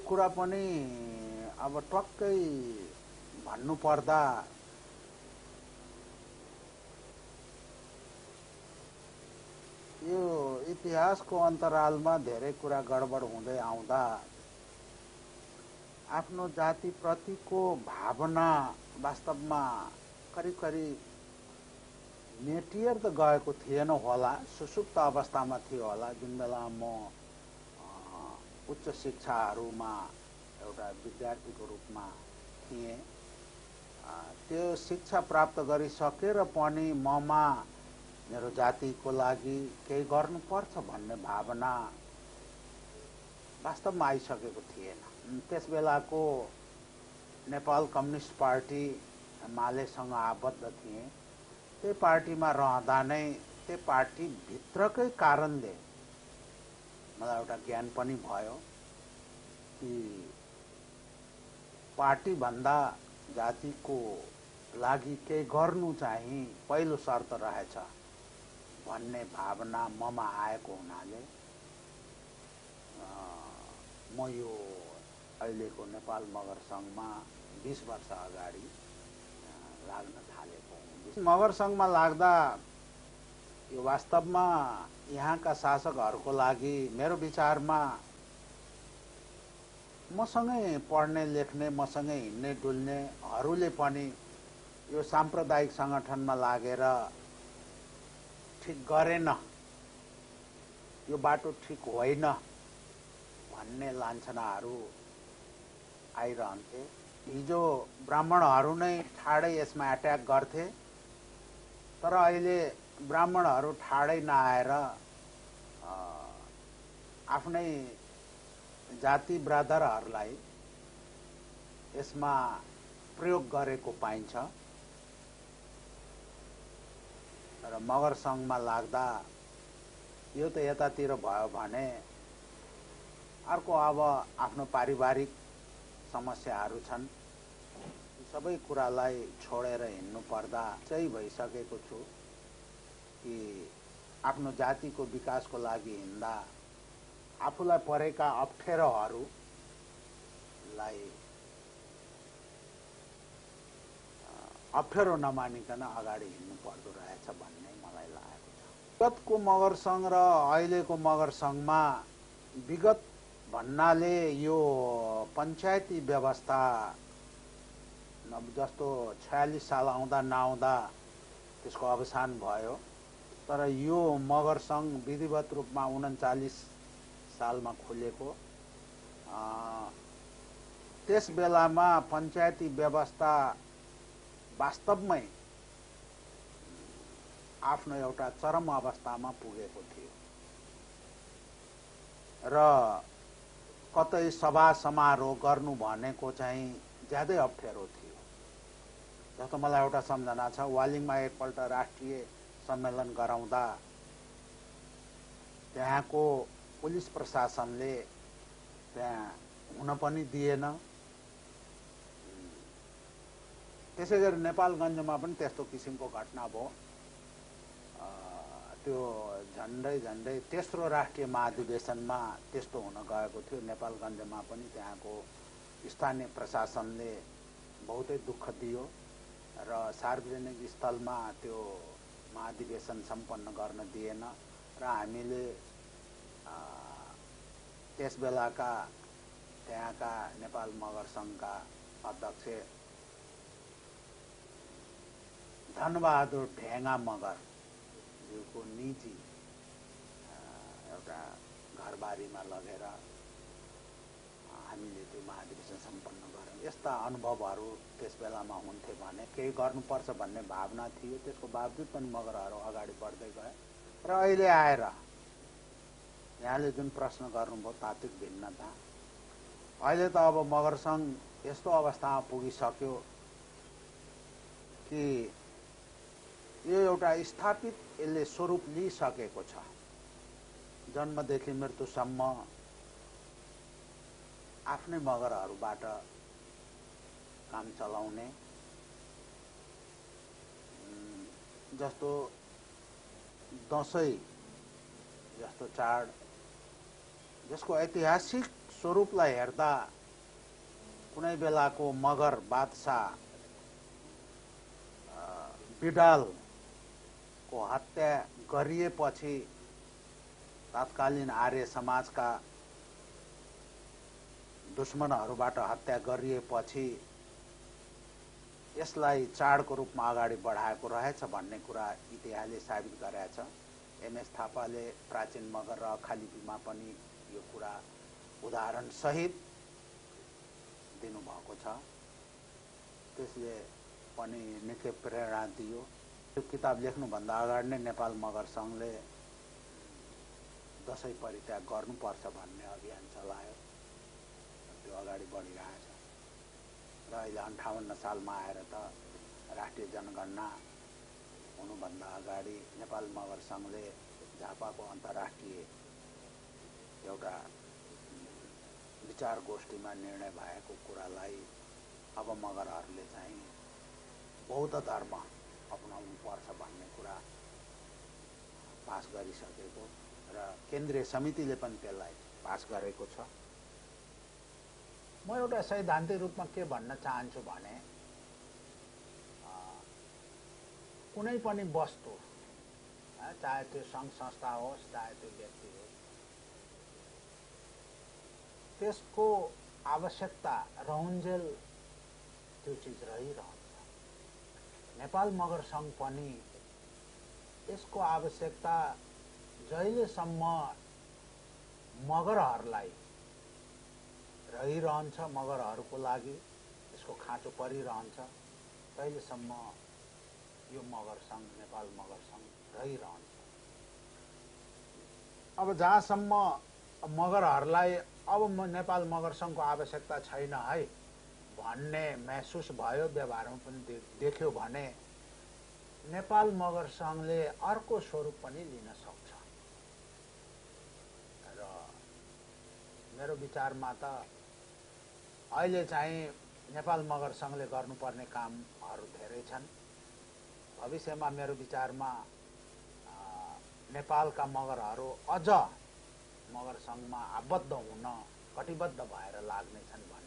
कुरा पनि अब टक्कै भन्नु पर्दा यो इतिहासको अन्तरालमा धेरै कुरा गडबड हुँदै आउँदा आफ्नो जातिप्रतिको भावना वास्तवमा करिब करिब मेटिएर त गएको थिएन होला, सुसुप्त अवस्थामा थियो होला। जुन बेला म उच्च शिक्षाहरूमा एउटा विद्यार्थीको रूपमा थिएँ, त्यो शिक्षा प्राप्त गरिसकेर पनि ममा मेरो जातिको लागि केही गर्नुपर्छ भन्ने भावना वास्तवमा आइसकेको थिएन। त्यस बेलाको नेपाल कम्युनिस्ट पार्टी एमालेसँग आबद्ध थिएँ। त्यो पार्टीमा रहँदा नै त्यो पार्टी भित्रकै कारणले मलाई एउटा ज्ञान पनि भयो कि पार्टी भन्दा जातिको लागि केही गर्नु चाहिँ पहिलो शर्त रहेछ भन्ने भावना ममा आएको हुनाले म यो अहिलेको नेपाल मगर सङ्घमा 20 वर्ष अगाडि लाग्न थालेको हुँ। मगर सङ्घमा लाग्दा यो वास्तवमा यहाँका शासकहरूको लागि मेरो विचारमा मसँगै पढ्ने लेख्ने, मसँगै हिँड्ने डुल्नेहरूले पनि यो साम्प्रदायिक सङ्गठनमा लागेर ठिक गरेन, यो बाटो ठिक होइन भन्ने लान्छनाहरू आइरहन्थे। हिजो ब्राह्मणहरू नै ठाडै यसमा एट्याक गर्थे, तर अहिले ब्राह्मणहरू ठाडै नआएर आफ्नै जाति ब्रदरहरूलाई यसमा प्रयोग गरेको पाइन्छ। र मगर सङ्घमा लाग्दा यो त यतातिर भयो भने अर्को अब आफ्नो पारिवारिक समस्याहरू छन्। सबै कुरालाई छोडेर हिँड्नु पर्दा चाहिँ भइसकेको छु कि आफ्नो जातिको विकासको लागि हिँड्दा आफूलाई परेका अप्ठ्यारो नमानिकन अगाडि हिँड्नु पर्दो रहेछ भन्ने मलाई लागेको छ। विगतको मगर सङ्घ र अहिलेको मगर सङ्घमा विगत भन्नाले यो पञ्चायती व्यवस्था जस्तो 46 साल आउँदा नआउँदा त्यसको अवसान भयो। तर यो मगर सङ्घ विधिवत रूपमा 39 सालमा खुलेको, त्यस बेलामा पञ्चायती व्यवस्था वास्तवमै आफ्नो एउटा चरम अवस्थामा पुगेको थियो र कतै सभा समारोह गर्नु भनेको चाहिँ ज्यादै अप्ठ्यारो थियो। जस्तो मलाई एउटा सम्झना छ, वालिङमा एकपल्ट राष्ट्रिय सम्मेलन गराउँदा त्यहाँको पुलिस प्रशासनले त्यहाँ हुन पनि दिएन। त्यसै गरी नेपालगञ्जमा पनि त्यस्तो किसिमको घटना भयो। त्यो झन्डै तेस्रो राष्ट्रिय महाधिवेशनमा त्यस्तो हुन गएको थियो। नेपालगञ्जमा पनि त्यहाँको स्थानीय प्रशासनले बहुतै दुःख दियो र सार्वजनिक स्थलमा त्यो महाधिवेशन सम्पन्न गर्न दिएन। र हामीले त्यस बेलाका त्यहाँका नेपाल मगर सङ्घका अध्यक्ष धनबहादुर ढेङ्गा मगर को निजी एउटा घरबारीमा लगेर हामीले त्यो महाधिवेशन सम्पन्न गऱ्यौँ। यस्ता अनुभवहरू त्यस बेलामा हुन्थे भने केही गर्नुपर्छ भन्ने भावना थियो। त्यसको बावजुद पनि मगरहरू अगाडि बढ्दै गए र अहिले आएर यहाँले जुन प्रश्न गर्नुभयो तात्विक भिन्नता, अहिले त अब मगर सङ्घ यस्तो अवस्थामा पुगिसक्यो कि यो एउटा स्थापित यसले स्वरूप लिइसकेको छ। जन्मदेखि मृत्युसम्म आफ्नै मगरहरूबाट काम चलाउने, जस्तो दसैँ जस्तो चाड जसको ऐतिहासिक स्वरूपलाई हेर्दा कुनै बेलाको मगर बादशाह बिडालको हत्या गरिएपछि तत्कालीन आर्य समाजका दुश्मनहरूबाट हत्या गरिएपछि यसलाई चाडको रूपमा अगाडि बढाएको रहेछ भन्ने कुरा इतिहासले साबित गरेछ। एमएस थापाले प्राचीन मगर र अखालिपीमा पनि यो कुरा उदाहरण सहित दिनुभएको छ। त्यसले पनि निकै प्रेरणा दियो। यो किताब लेख्नुभन्दा अगाडि नै नेपाल मगर संघले दशैं परित्याग गर्नुपर्छ भन्ने अभियान चलायो। त्यो अगाडि बढिरहेछ र अहिले 58 सालमा आएर त राष्ट्रिय जनगणना हुनुभन्दा अगाडि नेपाल मगर संघले झापाको अन्तर्राष्ट्रिय एउटा विचार गोष्ठीमा निर्णय भएको कुरालाई अब मगरहरूले चाहिँ बौद्ध धर्म अपनाउनु पर्छ भन्ने कुरा पास गरिसकेको र केन्द्रीय समितिले पनि त्यसलाई पास गरेको छ। म एउटा सैद्धान्तिक रूपमा के भन्न चाहन्छु भने कुनै पनि वस्तु चाहे त्यो सङ्घ संस्था होस् चाहे त्यो व्यक्ति होस् त्यसको आवश्यकता रहन्जेल त्यो चिज रहिरहन्छ। नेपाल मगर संघ पनि यसको आवश्यकता जहिलेसम्म मगरहरूलाई रहिरहन्छ, मगरहरूको लागि यसको खाँचो परिरहन्छ, तहिलेसम्म यो मगर संघ नेपाल मगर संघ रहिरहन्छ। अब जहाँसम्म मगरहरूलाई अब नेपाल मगर संघको आवश्यकता छैन है भन्ने महसुस भयो, व्यवहारमा पनि देख्यो भने नेपाल मगर संघले अर्को स्वरूप पनि लिन सक्छ। र मेरो विचारमा त अहिले चाहिँ नेपाल मगर संघले गर्नुपर्ने कामहरू धेरै छन्। भविष्यमा मेरो विचारमा नेपालका मगरहरू अझ मगर संघमा आबद्ध हुन कटिबद्ध भएर लाग्नेछन्।